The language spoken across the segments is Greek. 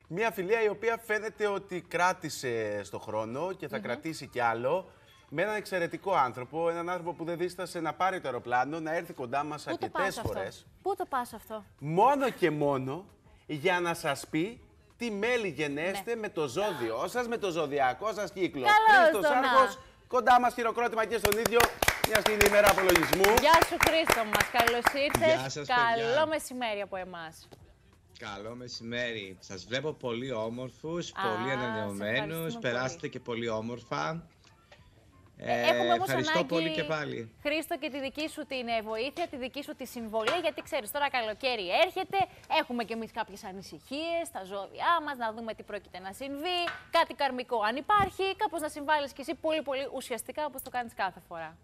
Μια φιλία η οποία φαίνεται ότι κράτησε στο χρόνο και θα κρατήσει κι άλλο. Με έναν εξαιρετικό άνθρωπο, έναν άνθρωπο που δεν δίστασε να πάρει το αεροπλάνο, να έρθει κοντά μας αρκετές φορές. Πού το πας αυτό? Μόνο και μόνο για να σας πει τι μέλη γενέστε με το ζώδιό σας, με το ζωδιακό σας κύκλο. Χρήστος Άργος, κοντά μας, χειροκρότημα και στον ίδιο, μιας και είναι η ημέρα απολογισμού. Γεια σου Χρήστο μας, καλώς ήρθες. Γεια σας, Καλό παιδιά. μεσημέρι από εμάς. Καλό μεσημέρι. Σας βλέπω πολύ όμορφους, πολύ ανανεωμένους, περάσετε και πολύ όμορφα. Έχουμε όμως ευχαριστώ ανάγκη, πολύ και πάλι. Χρήστο, και τη δική σου την βοήθεια, τη δική σου τη συμβολή, γιατί ξέρεις τώρα καλοκαίρι έρχεται, έχουμε κι εμείς κάποιες ανησυχίες στα ζώδιά μας, να δούμε τι πρόκειται να συμβεί, κάτι καρμικό αν υπάρχει, κάπως να συμβάλλεις κι εσύ πολύ πολύ ουσιαστικά όπως το κάνεις κάθε φορά.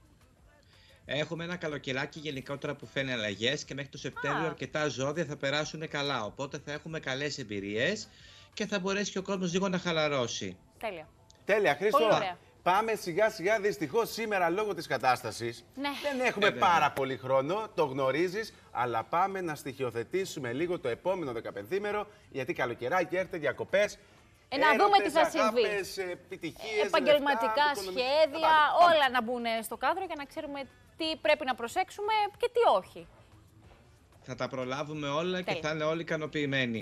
Έχουμε ένα καλοκαιράκι γενικότερα που φαίνει αλλαγές και μέχρι το Σεπτέμβριο αρκετά ζώδια θα περάσουν καλά. Οπότε θα έχουμε καλές εμπειρίες και θα μπορέσει και ο κόσμος λίγο να χαλαρώσει. Τέλεια. Τέλεια, Χρήστο. Πολύ ωραία. Πάμε σιγά σιγά. Δυστυχώς σήμερα λόγω της κατάστασης Ναι. δεν έχουμε πάρα πολύ χρόνο, το γνωρίζεις, αλλά πάμε να στοιχειοθετήσουμε λίγο το επόμενο 15μέρο, γιατί καλοκαιράκι έρχεται, διακοπές. Να δούμε τι θα συμβεί. Επιτυχίες, επαγγελματικά λεφτά, σχέδια, όλα να μπουν στο κάδρο για να ξέρουμε τι πρέπει να προσέξουμε και τι όχι. Θα τα προλάβουμε όλα και θα είναι όλοι ικανοποιημένοι.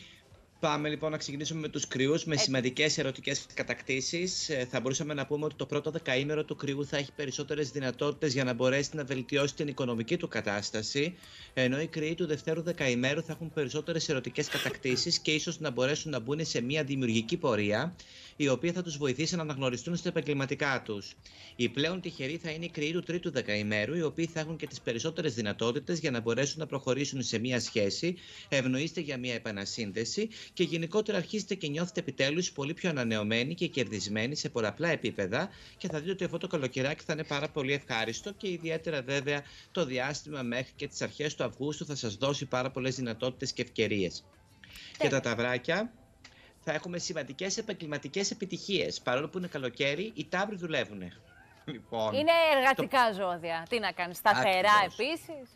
Πάμε λοιπόν να ξεκινήσουμε με τους κρυούς, με σημαντικές ερωτικές κατακτήσεις. Θα μπορούσαμε να πούμε ότι το πρώτο δεκαήμερο του κρυού θα έχει περισσότερες δυνατότητες για να μπορέσει να βελτιώσει την οικονομική του κατάσταση, ενώ οι κρυοί του δευτέρου δεκαήμερου θα έχουν περισσότερες ερωτικές κατακτήσεις και ίσως να μπορέσουν να μπουν σε μια δημιουργική πορεία, η οποία θα τους βοηθήσει να αναγνωριστούν στα επαγγελματικά τους. Οι πλέον τυχεροί θα είναι οι κρυοί του τρίτου δεκαημέρου, οι οποίοι θα έχουν και τις περισσότερες δυνατότητες για να μπορέσουν να προχωρήσουν σε μια σχέση, ευνοείστε για μια επανασύνδεση και γενικότερα αρχίζετε και νιώθετε επιτέλους πολύ πιο ανανεωμένοι και κερδισμένοι σε πολλαπλά επίπεδα και θα δείτε ότι αυτό το καλοκαιράκι θα είναι πάρα πολύ ευχάριστο και ιδιαίτερα βέβαια το διάστημα μέχρι και τις αρχές του Αυγούστου θα σας δώσει πάρα πολλές δυνατότητες και ευκαιρίες. Και τα ταυράκια. Θα έχουμε σημαντικές επαγγελματικές επιτυχίες. Παρόλο που είναι καλοκαίρι, οι ταύροι δουλεύουν. Λοιπόν, είναι εργατικά ζώδια. Τι να κάνεις, σταθερά επίσης.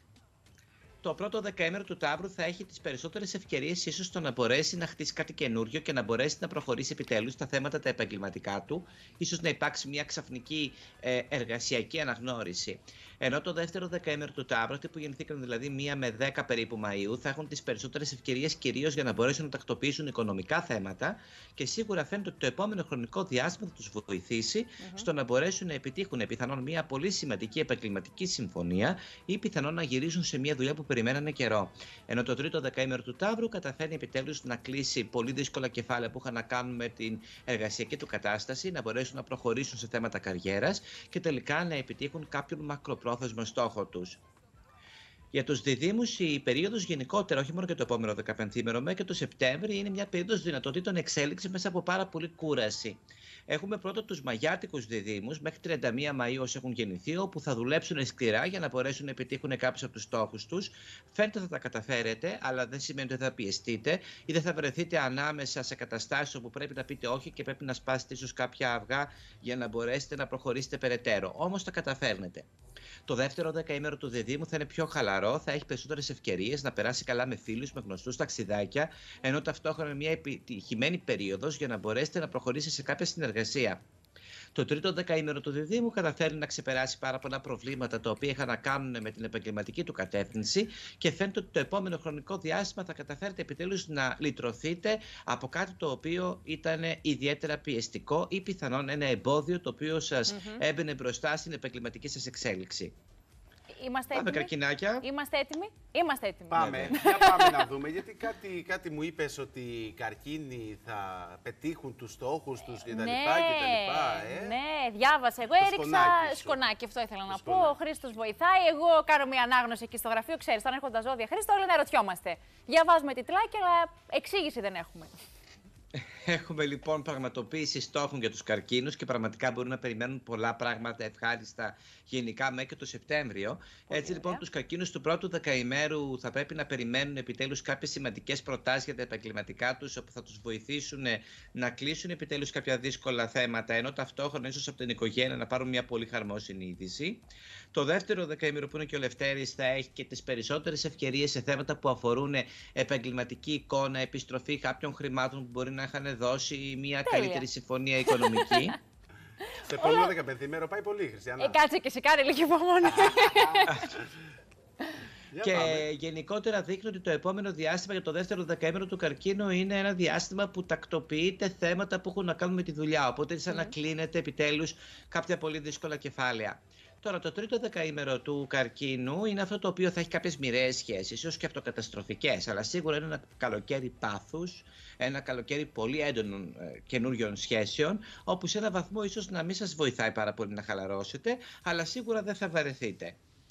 Το πρώτο δεκαήμερο του Ταύρου θα έχει τις περισσότερες ευκαιρίες ίσως στο να μπορέσει να χτίσει κάτι καινούριο και να μπορέσει να προχωρήσει επιτέλους στα θέματα τα επαγγελματικά του. Ίσως να υπάρξει μια ξαφνική εργασιακή αναγνώριση. Ενώ το δεύτερο δεκαήμερο του Ταύρου, αυτοί που γεννηθήκαν δηλαδή 1 με 10 περίπου Μαΐου, θα έχουν τις περισσότερες ευκαιρίες κυρίως για να μπορέσουν να τακτοποιήσουν οικονομικά θέματα και σίγουρα φαίνεται ότι το επόμενο χρονικό διάστημα θα τους βοηθήσει στο να μπορέσουν να επιτύχουν πιθανόν μια πολύ σημαντική επαγγελματική συμφωνία ή πιθανόν να γυρίσουν σε μια δουλειά που περιμένανε καιρό. Ενώ το τρίτο δεκαήμερο του Ταύρου καταφέρνει επιτέλους να κλείσει πολύ δύσκολα κεφάλαια που είχαν να κάνουν με την εργασιακή του κατάσταση, να μπορέσουν να προχωρήσουν σε θέματα καριέρας και τελικά να επιτύχουν κάποιον μακροπρόθεσμο στόχο τους. Για τους διδύμους η περίοδος γενικότερα, όχι μόνο για το επόμενο 15μέρο, μέχρι και το Σεπτέμβρη, είναι μια περίοδος δυνατοτήτων εξέλιξης μέσα από πάρα πολύ κούραση. Έχουμε πρώτα τους μαγιάτικους διδύμους μέχρι 31 Μαΐου όσοι έχουν γεννηθεί, όπου θα δουλέψουν σκληρά για να μπορέσουν να επιτύχουν κάποιους από τους στόχους τους. Φαίνεται θα τα καταφέρετε, αλλά δεν σημαίνει ότι θα πιεστείτε ή δεν θα βρεθείτε ανάμεσα σε καταστάσεις όπου πρέπει να πείτε όχι και πρέπει να σπάσετε ίσως κάποια αυγά για να μπορέσετε να προχωρήσετε περαιτέρω. Όμως τα καταφέρνετε. Το δεύτερο δεκαήμερο του διδύμου θα είναι πιο χαλαρό, θα έχει περισσότερες ευκαιρίες να περάσει καλά με φίλους, με γνωστούς, ταξιδάκια, ενώ ταυτόχρονα μια επιτυχημένη περίοδος για να μπορέσετε να προχωρήσετε σε κάποια συνεργασία. Το τρίτο δεκαήμερο του διδύμου καταφέρει να ξεπεράσει πάρα πολλά προβλήματα τα οποία είχαν να κάνουν με την επαγγελματική του κατεύθυνση και φαίνεται ότι το επόμενο χρονικό διάστημα θα καταφέρετε επιτέλους να λυτρωθείτε από κάτι το οποίο ήταν ιδιαίτερα πιεστικό ή πιθανόν ένα εμπόδιο το οποίο σας έμπαινε μπροστά στην επαγγελματική σας εξέλιξη. Είμαστε Πάμε έτοιμοι. καρκινάκια. Είμαστε έτοιμοι. Είμαστε έτοιμοι. Πάμε. Για πάμε να δούμε, γιατί κάτι μου είπες ότι οι καρκίνοι θα πετύχουν τους στόχους τους και τα λοιπά και τα λοιπά. Ναι, διάβασα. Εγώ έριξα σκονάκι, αυτό ήθελα να πω. Ο Χρήστος βοηθάει. Εγώ κάνω μια ανάγνωση εκεί στο γραφείο. Ξέρεις, όταν έρχονται τα ζώδια Χρήστο, όλοι να ρωτιόμαστε. Διαβάζουμε τιτλάκι, αλλά εξήγηση δεν έχουμε. Έχουμε λοιπόν πραγματοποίηση στόχων για τους καρκίνους και πραγματικά μπορούν να περιμένουν πολλά πράγματα ευχάριστα γενικά μέχρι και το Σεπτέμβριο. Έτσι λοιπόν τους καρκίνους του πρώτου δεκαημέρου θα πρέπει να περιμένουν επιτέλους κάποιες σημαντικές προτάσεις για τα επαγγελματικά τους, όπου θα τους βοηθήσουν να κλείσουν επιτέλους κάποια δύσκολα θέματα, ενώ ταυτόχρονα ίσως από την οικογένεια να πάρουν μια πολύ χαρμόσυνη είδηση. Το δεύτερο δεκαήμερο, που είναι και ο Λευτέρης, θα έχει και τις περισσότερες ευκαιρίες σε θέματα που αφορούν επαγγελματική εικόνα, επιστροφή κάποιων χρημάτων που μπορεί να είχαν δώσει μια καλύτερη συμφωνία οικονομική. Στο επόμενο 15ημερο πάει πολύ, Χριστιανά. Κάτσε και σε κάνει λίγη υπομονή. Και γενικότερα δείχνει ότι το επόμενο διάστημα για το δεύτερο δεκαήμερο του καρκίνου είναι ένα διάστημα που τακτοποιείται θέματα που έχουν να κάνουν με τη δουλειά. Οπότε είναι σαν να κλείνεται επιτέλους κάποια πολύ δύσκολα κεφάλαια. Τώρα, το τρίτο δεκαήμερο του καρκίνου είναι αυτό το οποίο θα έχει κάποιες μοιραίες σχέσεις, ίσως και αυτοκαταστροφικές, αλλά σίγουρα είναι ένα καλοκαίρι πάθους, ένα καλοκαίρι πολύ έντονων καινούριων σχέσεων, όπου σε ένα βαθμό ίσως να μην σας βοηθάει πάρα πολύ να χαλαρώσετε, αλλά σίγουρα δεν θα βαρεθείτε.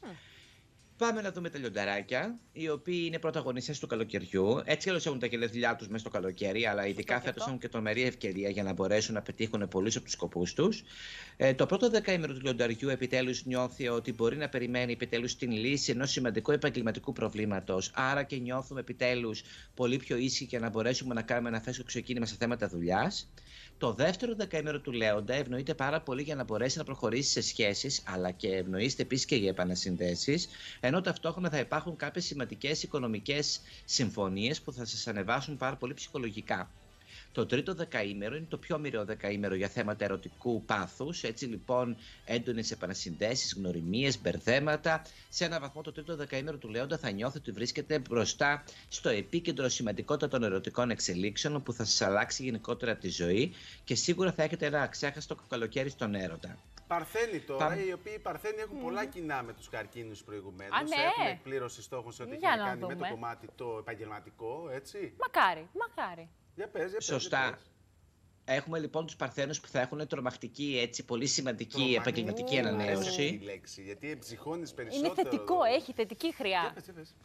Πάμε να δούμε τα λιονταράκια, οι οποίοι είναι πρωταγωνιστές του καλοκαιριού. Έτσι κι έχουν τα κελέδιλιά τους μέσα στο καλοκαίρι, αλλά ειδικά φέτος έχουν και τρομερή ευκαιρία για να μπορέσουν να πετύχουν πολλούς από τους σκοπούς τους. Το πρώτο δεκαήμερο του λιονταριού επιτέλους νιώθει ότι μπορεί να περιμένει επιτέλους την λύση ενός σημαντικού επαγγελματικού προβλήματος. Άρα και νιώθουμε επιτέλους πολύ πιο ήσυχοι για να μπορέσουμε να κάνουμε ένα φρέσκο ξεκίνημα σε θέματα δουλειάς. Το δεύτερο δεκαήμερο του Λέοντα ευνοείται πάρα πολύ για να μπορέσει να προχωρήσει σε σχέσεις, αλλά και ευνοείστε επίσης και για επανασυνδέσεις, ενώ ταυτόχρονα θα υπάρχουν κάποιες σημαντικές οικονομικές συμφωνίες που θα σας ανεβάσουν πάρα πολύ ψυχολογικά. Το τρίτο δεκαήμερο είναι το πιο μοιραίο δεκαήμερο για θέματα ερωτικού πάθους. Έτσι λοιπόν, έντονες επανασυνδέσεις, γνωριμίες, μπερδέματα. Σε έναν βαθμό, το τρίτο δεκαήμερο του Λέοντα θα νιώθει ότι βρίσκεται μπροστά στο επίκεντρο σημαντικότατων ερωτικών εξελίξεων, που θα σας αλλάξει γενικότερα τη ζωή και σίγουρα θα έχετε ένα αξέχαστο καλοκαίρι στον έρωτα. Παρθένοι τώρα, οι οποίοι Παρθένοι έχουν πολλά κοινά με τους καρκίνους προηγουμένως. Ναι. Έχουν εκπλήρωση στόχων σε ό,τι έχει να κάνει με το κομμάτι το επαγγελματικό, έτσι. Μακάρι, μακάρι. Για πες, Σωστά. Για πες. Έχουμε λοιπόν τους Παρθένους που θα έχουν τρομακτική, έτσι, πολύ σημαντική επαγγελματική ανανέωση. Είναι η λέξη, γιατί εμψυχώνεις περισσότερο. Είναι θετικό, έχει θετική χρειά. Για πες.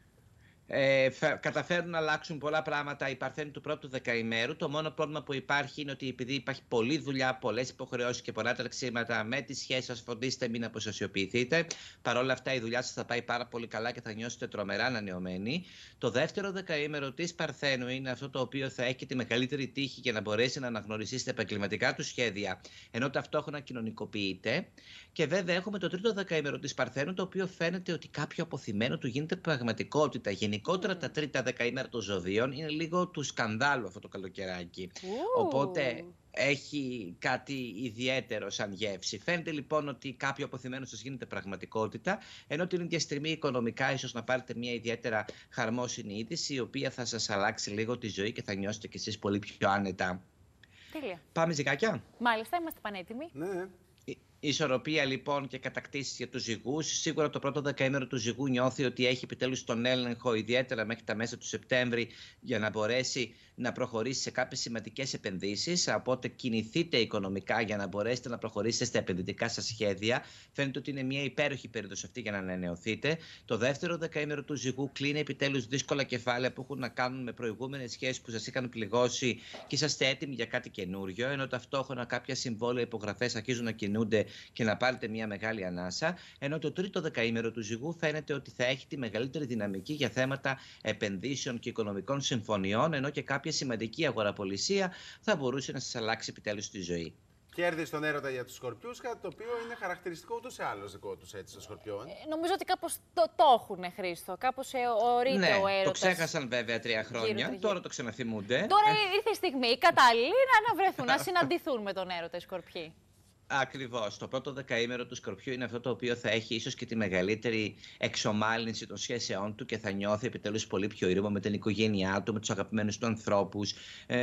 Καταφέρουν να αλλάξουν πολλά πράγματα οι Παρθένοι του πρώτου δεκαημέρου. Το μόνο πρόβλημα που υπάρχει είναι ότι επειδή υπάρχει πολλή δουλειά, πολλές υποχρεώσεις και πολλά τρεξίματα με τις σχέσεις σας, φροντίστε μην αποστασιοποιηθείτε. Παρ' όλα αυτά, η δουλειά σας θα πάει πάρα πολύ καλά και θα νιώσετε τρομερά ανανεωμένοι. Το δεύτερο δεκαήμερο της Παρθένου είναι αυτό το οποίο θα έχει τη μεγαλύτερη τύχη για να μπορέσει να αναγνωριστεί τα επαγγελματικά του σχέδια, ενώ ταυτόχρονα κοινωνικοποιείται. Και βέβαια, έχουμε το τρίτο δεκαήμερο της Παρθένου, το οποίο φαίνεται ότι κάποιο αποθυμένο του γίνεται πραγματικότητα. Γενικότερα τα τρίτα δεκαήμερα των ζωδίων είναι λίγο του σκανδάλου αυτό το καλοκαιράκι. Οπότε έχει κάτι ιδιαίτερο σαν γεύση. Φαίνεται λοιπόν ότι κάποιο αποθυμένο σας γίνεται πραγματικότητα, ενώ την ίδια στιγμή οικονομικά ίσως να πάρετε μια ιδιαίτερα χαρμόσυνη είδηση, η οποία θα σας αλλάξει λίγο τη ζωή και θα νιώσετε κι εσείς πολύ πιο άνετα. Τέλεια. Πάμε ζυγάκια. Μάλιστα, είμαστε πανέτοιμοι. Ναι. Ισορροπία λοιπόν και κατακτήσεις για τους ζυγούς. Σίγουρα το πρώτο δεκαήμερο του ζυγού νιώθει ότι έχει επιτέλους τον έλεγχο, ιδιαίτερα μέχρι τα μέσα του Σεπτέμβρη, για να μπορέσει να προχωρήσει σε κάποιες σημαντικές επενδύσεις. Οπότε κινηθείτε οικονομικά για να μπορέσετε να προχωρήσετε στα επενδυτικά σας σχέδια. Φαίνεται ότι είναι μια υπέροχη περίοδος αυτή για να ανανεωθείτε. Το δεύτερο δεκαήμερο του ζυγού κλείνει επιτέλους δύσκολα κεφάλαια που έχουν να κάνουν με προηγούμενες σχέσεις που σας είχαν πληγώσει και είσαστε έτοιμοι για κάτι καινούριο. Ενώ ταυτόχρονα κάποια συμβόλαια, υπογραφές αρχίζουν να κινούνται και να πάρετε μια μεγάλη ανάσα. Ενώ το τρίτο δεκαήμερο του ζυγού φαίνεται ότι θα έχει τη μεγαλύτερη δυναμική για θέματα επενδύσεων και οικονομικών συμφωνιών, ενώ και κάποια σημαντική αγοραπολισία θα μπορούσε να σας αλλάξει επιτέλους τη ζωή. Κέρδη στον έρωτα για τους Σκορπιούς, κάτι το οποίο είναι χαρακτηριστικό ούτως ή άλλως δικό τους έτσι των Σκορπιών. Νομίζω ότι κάπως το έχουν, Χρήστο. Κάπως ορείται ο έρωτας. Το ξέχασαν βέβαια 3 χρόνια. Τώρα το ξαναθυμούνται. Τώρα ήρθε η στιγμή κατάλληλη να βρεθούν, να συναντηθούν με τον έρωτα οι Σκορπιοί. Ακριβώς. Το πρώτο δεκαήμερο του Σκορπιού είναι αυτό το οποίο θα έχει ίσως και τη μεγαλύτερη εξομάλυνση των σχέσεών του και θα νιώθει επιτέλους πολύ πιο ήρεμο με την οικογένειά του, με τους αγαπημένους του ανθρώπους,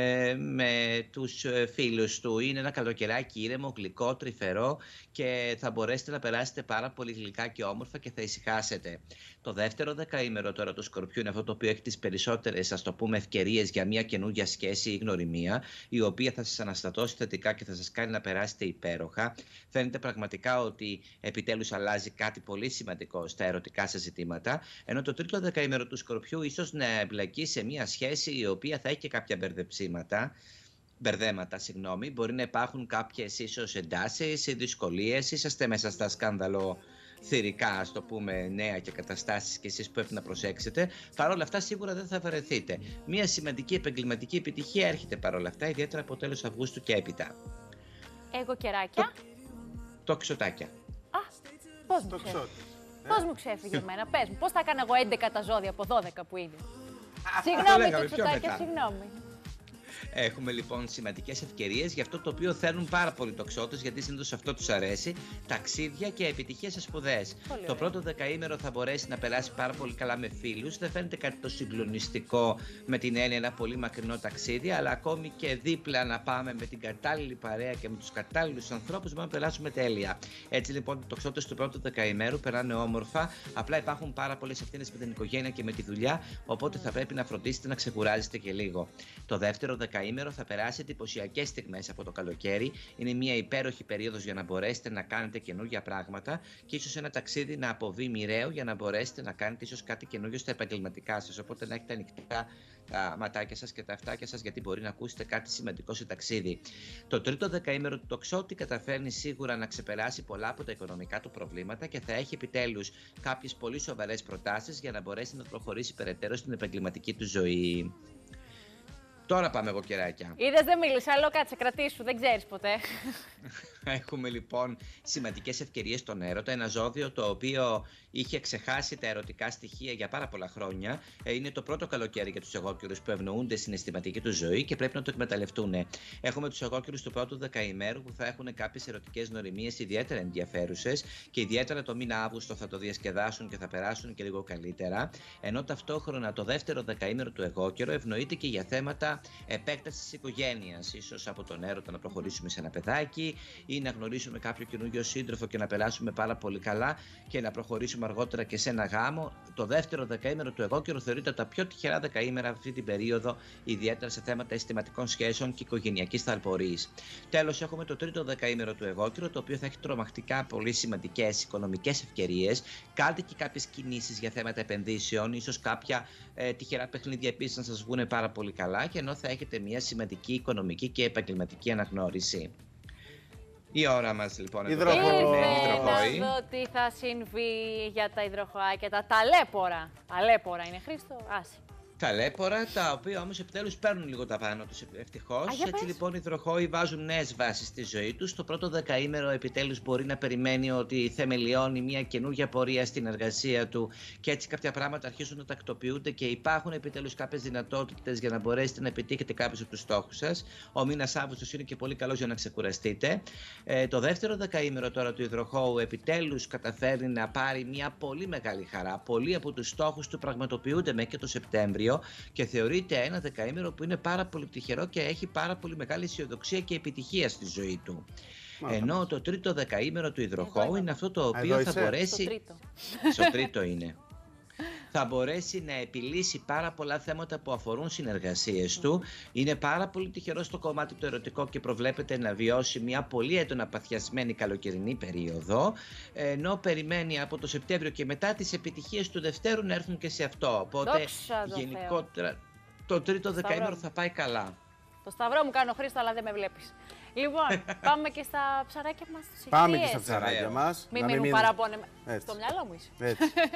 με τους φίλους του. Είναι ένα καλοκαιράκι ήρεμο, γλυκό, τρυφερό και θα μπορέσετε να περάσετε πάρα πολύ γλυκά και όμορφα και θα ησυχάσετε. Το δεύτερο δεκαήμερο τώρα του Σκορπιού είναι αυτό το οποίο έχει τις περισσότερες, ας το πούμε, ευκαιρίες για μια καινούργια σχέση ή γνωριμία, η οποία θα σας αναστατώσει θετικά και θα σας κάνει να περάσετε υπέροχα. Φαίνεται πραγματικά ότι επιτέλους αλλάζει κάτι πολύ σημαντικό στα ερωτικά σας ζητήματα, ενώ το τρίτο δεκαήμερο του Σκορπιού ίσως να εμπλακεί σε μια σχέση η οποία θα έχει και κάποια μπερδεψίματα. μπερδέματα, συγγνώμη. Μπορεί να υπάρχουν κάποιες ίσως εντάσεις ή δυσκολίες, είσαστε μέσα στα σκάνδαλο θηρικά, ας το πούμε, νέα και καταστάσεις και εσείς πρέπει να προσέξετε. Παρ' όλα αυτά σίγουρα δεν θα βαρεθείτε. Μια σημαντική επαγγελματική επιτυχία έρχεται παρ' όλα αυτά, ιδιαίτερα από τέλος Αυγούστου και έπειτα. Εγώ κεράκια. Το ξωτάκια. Α, πώς μου ξέφυγε. Πώς μου ξέφυγε εμένα, πες μου. Πώς θα έκανα εγώ 11 τα ζώδια από 12 που είναι. Συγγνώμη, το ξωτάκια, συγγνώμη. Έχουμε λοιπόν σημαντικές ευκαιρίες για αυτό το οποίο θέλουν πάρα πολλοί τοξότες, γιατί συνήθως αυτό τους αρέσει: ταξίδια και επιτυχίες σε σπουδές. Το πρώτο δεκαήμερο θα μπορέσει να περάσει πάρα πολύ καλά με φίλους. Δεν φαίνεται κάτι το συγκλονιστικό με την έννοια ένα πολύ μακρινό ταξίδι, αλλά ακόμη και δίπλα να πάμε με την κατάλληλη παρέα και με τους κατάλληλους ανθρώπους μπορούμε να περάσουμε τέλεια. Έτσι λοιπόν οι τοξότες του πρώτου δεκαημέρου περνάνε όμορφα. Απλά υπάρχουν πάρα πολλές ευθύνες με την οικογένεια και με τη δουλειά, οπότε θα πρέπει να φροντίσετε να ξεκουράζεστε και λίγο. Το δεύτερο δεκαήμερο θα περάσει εντυπωσιακές στιγμές από το καλοκαίρι. Είναι μια υπέροχη περίοδος για να μπορέσετε να κάνετε καινούργια πράγματα και ίσως ένα ταξίδι να αποβεί μοιραίο για να μπορέσετε να κάνετε ίσως κάτι καινούργιο στα επαγγελματικά σας. Οπότε να έχετε ανοιχτά τα ματάκια σας και τα αυτάκια σας, γιατί μπορεί να ακούσετε κάτι σημαντικό σε ταξίδι. Το τρίτο δεκαήμερο του τοξότη καταφέρνει σίγουρα να ξεπεράσει πολλά από τα οικονομικά του προβλήματα και θα έχει επιτέλους κάποιες πολύ σοβαρές προτάσεις για να μπορέσει να προχωρήσει περαιτέρω στην επαγγελματική του ζωή. Τώρα πάμε εγώ κεράκια. Είδες, δεν μίλησα, αλλά κάτσε, κρατήσου, δεν ξέρεις ποτέ. Έχουμε λοιπόν σημαντικές ευκαιρίες στον έρωτα. Ένα ζώδιο το οποίο είχε ξεχάσει τα ερωτικά στοιχεία για πάρα πολλά χρόνια. Είναι το πρώτο καλοκαίρι για τους εγώκερους που ευνοούνται στην αισθηματική του ζωή και πρέπει να το εκμεταλλευτούν. Έχουμε τους εγώκερους του πρώτου δεκαημέρου που θα έχουν κάποιες ερωτικές νοημίες ιδιαίτερα ενδιαφέρουσες και ιδιαίτερα το μήνα Αύγουστο θα το διασκεδάσουν και θα περάσουν και λίγο καλύτερα. Ενώ ταυτόχρονα το δεύτερο δεκαήμερο του εγώκερο ευνοείται και για θέματα επέκτασης της οικογένειας. Ίσως από τον έρωτα να προχωρήσουμε σε ένα παιδάκι ή να γνωρίσουμε κάποιο καινούργιο σύντροφο και να περάσουμε πάρα πολύ καλά και να προχωρήσουμε αργότερα και σε ένα γάμο. Το δεύτερο δεκαήμερο του εγώκερου θεωρείται από τα πιο τυχερά δεκαήμερα αυτή την περίοδο, ιδιαίτερα σε θέματα αισθηματικών σχέσεων και οικογενειακής ταλπορής. Τέλος, έχουμε το τρίτο δεκαήμερο του εγώκερου, το οποίο θα έχει τρομακτικά πολύ σημαντικές οικονομικές ευκαιρίες. Κάντε και κάποιες κινήσεις για θέματα επενδύσεων, ίσως κάποια τυχερά παιχνίδια επίσης να σας βγουν πάρα πολύ καλά, και ενώ θα έχετε μια σημαντική οικονομική και επαγγελματική αναγνώριση. Η ώρα μας λοιπόν εδώ πέρα είναι υδροχόη. Να δω τι θα συμβεί για τα υδροχοάκια, τα ταλέπορα. Ταλέπορα είναι, Χρήστο, άσε. Ταλέπορα, τα οποία όμως επιτέλους παίρνουν λίγο τα πάνω τους ευτυχώς. Έτσι λοιπόν οι υδροχόοι βάζουν νέες βάσεις στη ζωή τους. Το πρώτο δεκαήμερο επιτέλους μπορεί να περιμένει ότι θεμελιώνει μια καινούργια πορεία στην εργασία του και έτσι κάποια πράγματα αρχίζουν να τακτοποιούνται και υπάρχουν επιτέλους κάποιες δυνατότητες για να μπορέσετε να επιτύχετε κάποιους από τους στόχους σας. Ο μήνας Αύγουστος είναι και πολύ καλός για να ξεκουραστείτε. Το δεύτερο δεκαήμερο τώρα του υδροχόου επιτέλους καταφέρνει να πάρει μια πολύ μεγάλη χαρά. Πολλοί από τους στόχους του πραγματοποιούνται μέχρι και το Σεπτέμβριο. Και θεωρείται ένα δεκαήμερο που είναι πάρα πολύ τυχερό και έχει πάρα πολύ μεγάλη αισιοδοξία και επιτυχία στη ζωή του. Ενώ το τρίτο δεκαήμερο του υδροχόου είναι αυτό το οποίο θα μπορέσει. Στο τρίτο είναι. Θα μπορέσει να επιλύσει πάρα πολλά θέματα που αφορούν συνεργασίες του. Είναι πάρα πολύ τυχερό στο κομμάτι το ερωτικό και προβλέπεται να βιώσει μια πολύ έντονα παθιασμένη καλοκαιρινή περίοδο, ενώ περιμένει από το Σεπτέμβριο και μετά τις επιτυχίες του Δευτέρου να έρθουν και σε αυτό. Οπότε γενικότερα το τρίτο δεκαήμερο θα πάει καλά. Το σταυρό μου κάνω, Χρήστο, αλλά δεν με βλέπεις. Λοιπόν, πάμε και στα ψαράκια μας. Πάμε και στα ψαράκια μας. Μην μείνουν παραπονεμένοι. Στο μυαλό μου είσαι.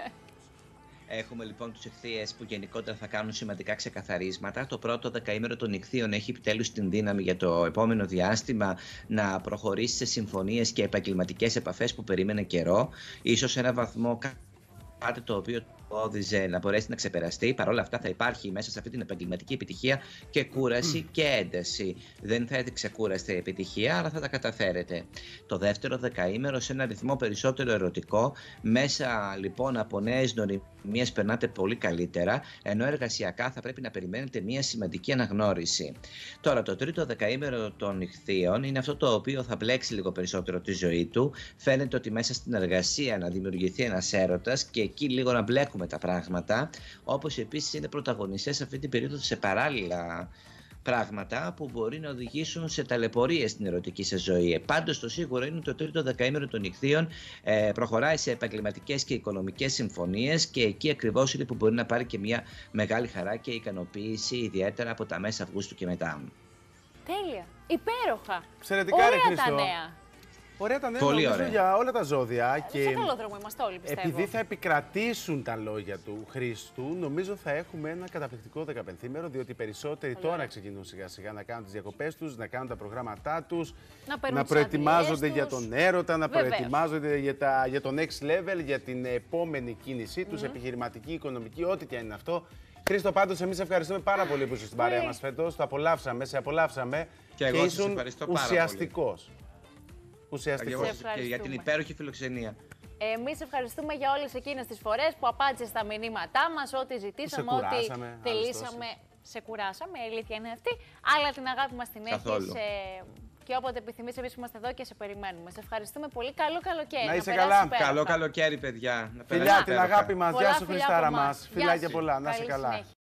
Έχουμε λοιπόν τους ηχθείες που γενικότερα θα κάνουν σημαντικά ξεκαθαρίσματα. Το πρώτο δεκαήμερο των ηχθείων έχει επιτέλους την δύναμη για το επόμενο διάστημα να προχωρήσει σε συμφωνίες και επαγγελματικές επαφές που περίμενε καιρό. Ίσως σε ένα βαθμό κάτι το οποίο όδιζε να μπορέσει να ξεπεραστεί. Παρ' όλα αυτά θα υπάρχει μέσα σε αυτή την επαγγελματική επιτυχία και κούραση και ένταση. Δεν θα έδειξε κούραστη επιτυχία, αλλά θα τα καταφέρετε. Το δεύτερο δεκαήμερο σε ένα ρυθμό περισσότερο ερωτικό, μέσα λοιπόν από νέες νοημίες περνάτε πολύ καλύτερα, ενώ εργασιακά θα πρέπει να περιμένετε μια σημαντική αναγνώριση. Τώρα το τρίτο δεκαήμερο των ηχθείων είναι αυτό το οποίο θα μπλέξει λίγο περισσότερο τη ζωή του. Φαίνεται ότι μέσα στην εργασία να δημιουργηθεί ένας έρωτας και εκεί λίγο να μπλέκουμε τα πράγματα, όπως επίσης είναι πρωταγωνιστές σε αυτή την περίοδο σε παράλληλα πράγματα που μπορεί να οδηγήσουν σε ταλαιπωρίες στην ερωτική σας ζωή. Πάντως το σίγουρο είναι ότι το τρίτο δεκαήμερο των ηχθείων προχωράει σε επαγγελματικές και οικονομικές συμφωνίες και εκεί ακριβώς είναι που μπορεί να πάρει και μια μεγάλη χαρά και ικανοποίηση, ιδιαίτερα από τα μέσα Αυγούστου και μετά. Τέλεια. Υπέροχα. Εξαιρετικά, ρε Ωραία Χρήστο. τα νέα. Ωραία τα νέα, Πολύ νομίζω, ωραία. για όλα τα ζώδια. Σε καλό δρόμο είμαστε όλοι, πιστεύω. Επειδή θα επικρατήσουν τα λόγια του Χρήστου, νομίζω θα έχουμε ένα καταπληκτικό 15ήμερο, διότι οι περισσότεροι τώρα ξεκινούν σιγά-σιγά να κάνουν τις διακοπές τους, να κάνουν τα προγράμματά τους, να προετοιμάζονται για τον έρωτα, να προετοιμάζονται για το next level, για την επόμενη κίνησή τους, επιχειρηματική, οικονομική, ό,τι και αν είναι αυτό. Χρήστο, πάντως, εμείς ευχαριστούμε πάρα πολύ που είσαι στην παρέα μας φέτος. Το απολαύσαμε, σε απολαύσαμε και εγώ ήσουν ουσιαστικός. Και για την υπέροχη φιλοξενία. Εμείς ευχαριστούμε για όλες εκείνες τις φορές που απάντησες στα μηνύματά μας, ό,τι ζητήσαμε, ό,τι θελήσαμε. Σε κουράσαμε, η αλήθεια είναι αυτή. Αλλά την αγάπη μας την έχεις. Και όποτε επιθυμείς, εμείς είμαστε εδώ και σε περιμένουμε. Σε ευχαριστούμε πολύ. Καλό καλοκαίρι. Να είσαι καλά. Καλό καλοκαίρι, παιδιά. Φιλιά, την αγάπη μας. Γεια σου, Χριστάρα μας. Φιλιά και πολλά. Να είσαι καλά.